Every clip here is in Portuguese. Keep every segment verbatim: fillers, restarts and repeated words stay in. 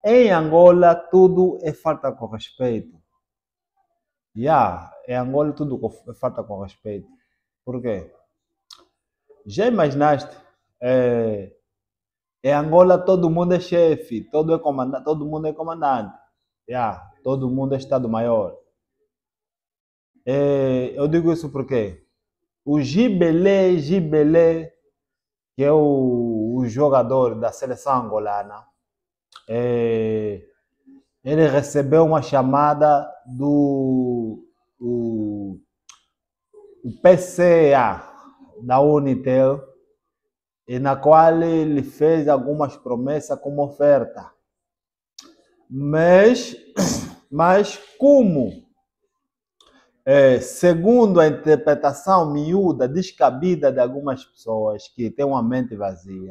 em Angola tudo é falta com respeito. Yeah, em Angola tudo é falta com respeito. Por quê? Já imaginaste? É, em Angola todo mundo é chefe, todo, é comandante, todo mundo é comandante. Yeah, todo mundo é Estado-Maior. É, eu digo isso porque o Gibelé, Gibelé, que é o, o jogador da seleção angolana, é, ele recebeu uma chamada do o, o P C A da Unitel, e na qual ele fez algumas promessas como oferta. Mas, mas como, é, segundo a interpretação miúda, descabida de algumas pessoas que têm uma mente vazia,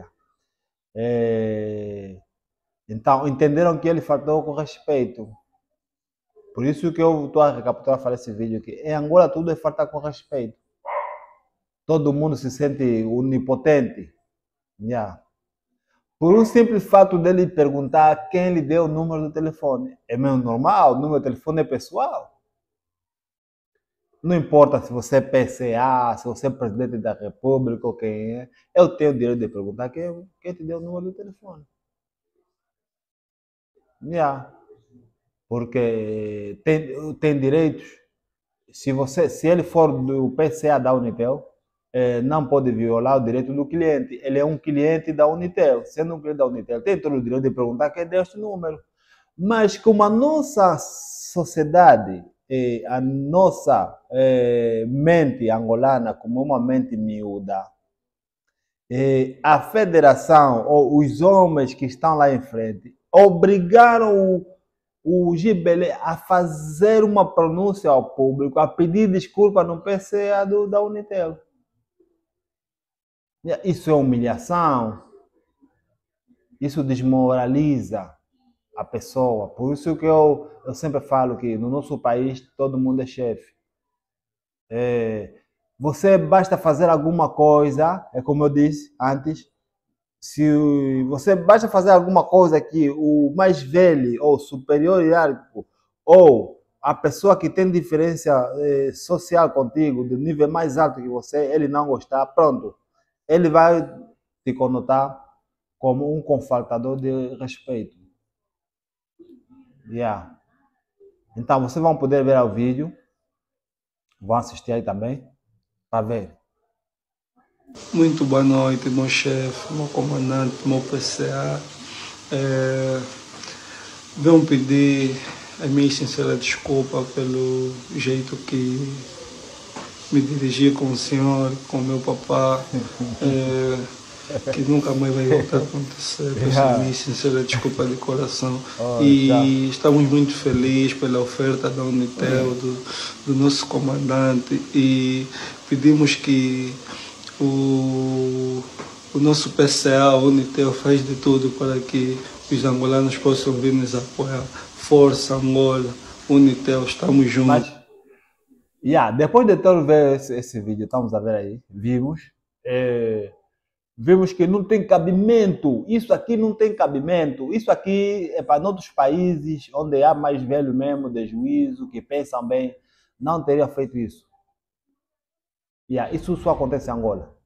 é, então entenderam que ele faltou com respeito. Por isso que eu estou a recapitular falar esse vídeo aqui. Em Angola tudo é falta com respeito. Todo mundo se sente onipotente. Yeah. Por um simples fato dele perguntar quem lhe deu o número do telefone. É meio normal, o número do telefone é pessoal. Não importa se você é P C A, se você é presidente da República ou quem é. Eu tenho o direito de perguntar quem, quem te deu o número do telefone. Yeah. Porque tem, tem direitos. Se, você, se ele for do P C A da Unitel, eh, não pode violar o direito do cliente. Ele é um cliente da Unitel. Sendo um cliente da Unitel, tem todo o direito de perguntar quem deu este número. Mas como a nossa sociedade, eh, a nossa eh, mente angolana, como uma mente miúda, eh, a federação ou os homens que estão lá em frente obrigaram o o Gibelé a fazer uma pronúncia ao público, a pedir desculpa no P C A do, da Unitel. Isso é humilhação, isso desmoraliza a pessoa. Por isso que eu, eu sempre falo que no nosso país todo mundo é chefe. É, você basta fazer alguma coisa, é como eu disse antes, se você basta fazer alguma coisa que o mais velho ou superior hierárquico ou a pessoa que tem diferença eh, social contigo, do nível mais alto que você, ele não gostar, pronto, ele vai te conotar como um confaltador de respeito. Yeah. Então vocês vão poder ver o vídeo, vão assistir aí também, para ver. Muito boa noite, meu chefe, meu comandante, meu P C A. É, venho pedir a minha sincera desculpa pelo jeito que me dirigi com o senhor, com o meu papá, é, que nunca mais vai voltar a acontecer. Peço a minha sincera desculpa de coração. Oh, e já. estamos muito felizes pela oferta da Unitel, do, do nosso comandante, e pedimos que O, o nosso P C A, a Unitel, faz de tudo para que os angolanos possam vir nos apoiar. Força, Angola, Unitel, estamos juntos. Mas, yeah, depois de ter ver esse, esse vídeo, estamos a ver aí, vimos, é, vimos que não tem cabimento. Isso aqui não tem cabimento. Isso aqui é para outros países onde há mais velho mesmo, de juízo, que pensam bem, não teria feito isso. Yeah, isso só acontece em Angola.